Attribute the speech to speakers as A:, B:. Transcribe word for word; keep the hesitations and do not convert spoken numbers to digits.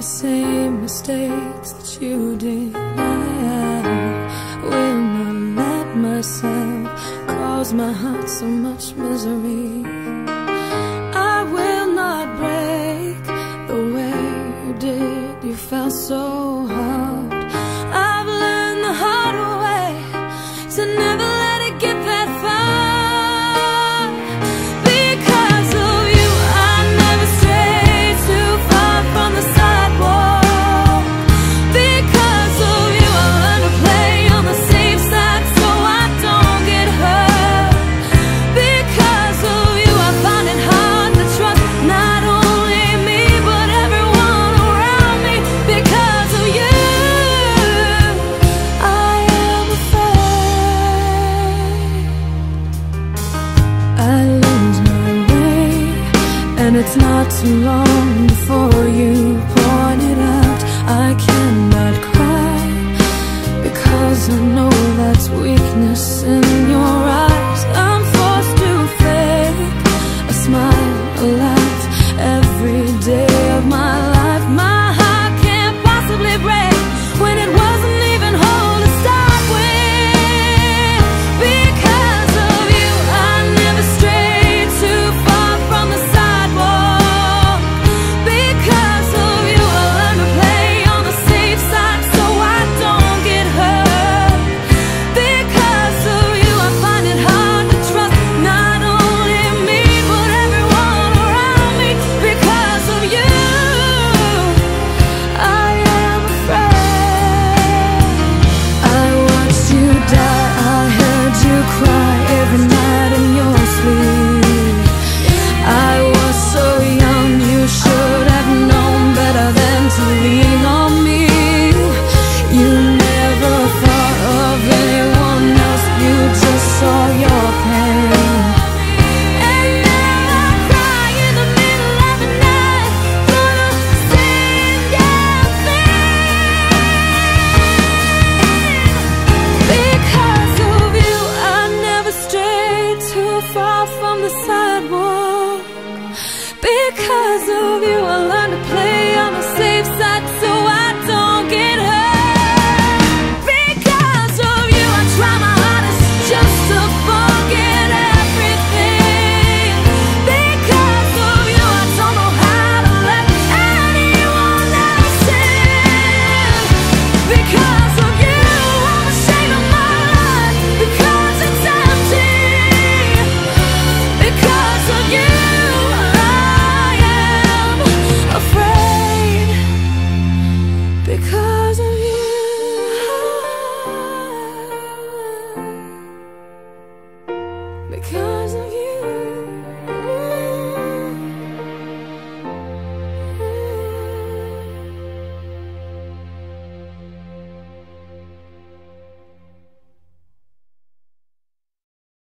A: same mistakes that you did. I will not let myself cause my heart so much misery. I will not break the way you did. You felt so hard. I've learned the hard way to never let it get that far. Because of you, I never strayed too far from the sidewalk. Because of you, I learned to play on the safe side so I don't get hurt. Because of you, I find it hard to trust not only me but everyone around me. Because of you, I am afraid I lose my way, and it's not too long before you point it out. I cannot cry because I know that's weakness in your eyes. I'm forced to fake a smile, a laugh every day of my life. My heart can't possibly break when it wasn't even whole to start with. Because of you, I never strayed too far from the sidewalk. Because of you, I learned to play on the safe side so I don't get hurt. Because of you, I find it hard to trust not only me but everyone around me. Because of you, I am afraid. I watched you die, I heard you cry every night in your sleep. I was so young, you should have known better than to lean on me. You never thought of anyone else, you just saw your pain. And now I cry in the middle of the night for the same damn thing. Because of you, I never strayed too far from the sidewalk. Because of you, I